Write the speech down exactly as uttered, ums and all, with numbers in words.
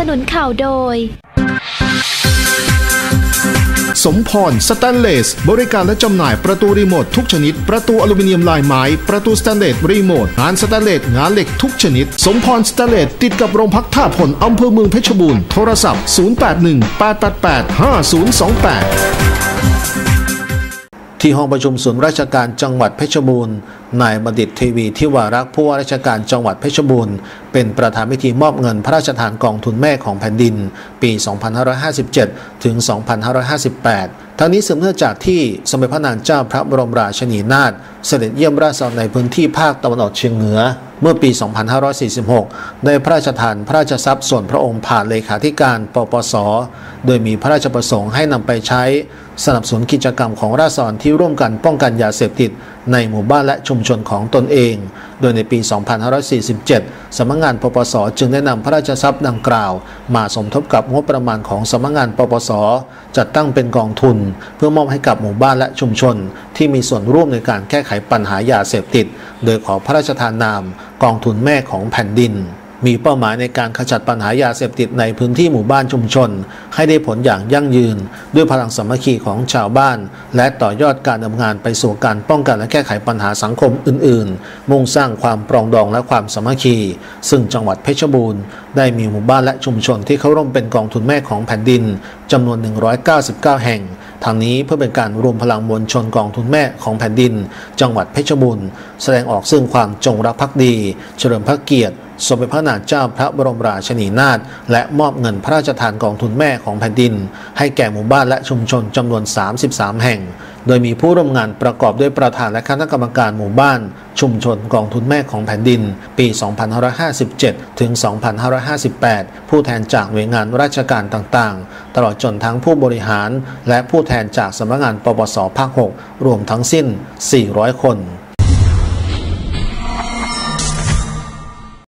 นุนข่าวโดยสมพรสแตนเลสบริการและจำหน่ายประตูรีโมททุกชนิดประตูอลูมิเนียมลายไม้ประตูสแตนเลสรีโมทงานสแตนเลสงานเหล็กทุกชนิดสมพรสแตนเลสติดกับโรงพักท่าพลอำเภอเมืองเพชรบูรณ์โทรศัพท์ศูนย์ แปด หนึ่ง แปด แปด แปด ห้า ศูนย์ สอง แปดที่ห้องประชุมศูนย์ราชการจังหวัดเพชรบูรณ์นายบัณฑิตเทวีทิวารักษ์ผู้ว่าราชการจังหวัดเพชรบูรณ์เป็นประธานพิธีมอบเงินพระราชทานกองทุนแม่ของแผ่นดินปี สองพันห้าร้อยห้าสิบเจ็ด ถึง สองพันห้าร้อยห้าสิบแปด ทั้งนี้สืบเนื่องจากที่สมเด็จพระนางเจ้าพระบรมราชินีนาถเสด็จเยี่ยมราษฎรในพื้นที่ภาคตะวันออกเฉียงเหนือเมื่อปี สองพันห้าร้อยสี่สิบหก ได้พระราชทานพระราชทรัพย์ส่วนพระองค์ผ่านเลขาธิการปปส.โดยมีพระราชประสงค์ให้นำไปใช้สนับสนุนกิจกรรมของราษฎรที่ร่วมกันป้องกันยาเสพติดในหมู่บ้านและชุมชนของตนเองโดยในปี สองพันห้าร้อยสี่สิบเจ็ด สำนักงานปปส.จึงได้นำพระราชทรัพย์ดังกล่าวมาสมทบกับงบประมาณของสำนักงานปปส.จัดตั้งเป็นกองทุนเพื่อมอบให้กับหมู่บ้านและชุมชนที่มีส่วนร่วมในการแก้ไขปัญหายาเสพติดโดยขอพระราชทานนามกองทุนแม่ของแผ่นดินมีเป้าหมายในการขจัดปัญหายาเสพติดในพื้นที่หมู่บ้านชุมชนให้ได้ผลอย่างยั่งยืนด้วยพลังสามัคคีของชาวบ้านและต่อยอดการดำเนินงานไปสู่การป้องกันและแก้ไขปัญหาสังคมอื่นๆมุ่งสร้างความปรองดองและความสามัคคีซึ่งจังหวัดเพชรบูรณ์ได้มีหมู่บ้านและชุมชนที่เข้าร่วมเป็นกองทุนแม่ของแผ่นดินจำนวนหนึ่งร้อยเก้าสิบเก้าแห่งทางนี้เพื่อเป็นการรวมพลังมวลชนกองทุนแม่ของแผ่นดินจังหวัดเพชรบูรณ์แสดงออกซึ่งความจงรักภักดีเฉลิมพระเกียรติสมเด็จพระนางเจ้าพระบรมราชินีนาถและมอบเงินพระราชทานกองทุนแม่ของแผ่นดินให้แก่หมู่บ้านและชุมชนจำนวนสามสิบสามแห่งโดยมีผู้ร่วมงานประกอบด้วยประธานและคณะกรรมการหมู่บ้านชุมชนกองทุนแม่ของแผ่นดินปี สองพันห้าร้อยห้าสิบเจ็ด ถึง สองพันห้าร้อยห้าสิบแปด ผู้แทนจากหน่วยงานราชการต่างๆตลอดจนทั้งผู้บริหารและผู้แทนจากสำนักงานปปสภาค หกรวมทั้งสิ้นสี่ร้อยคน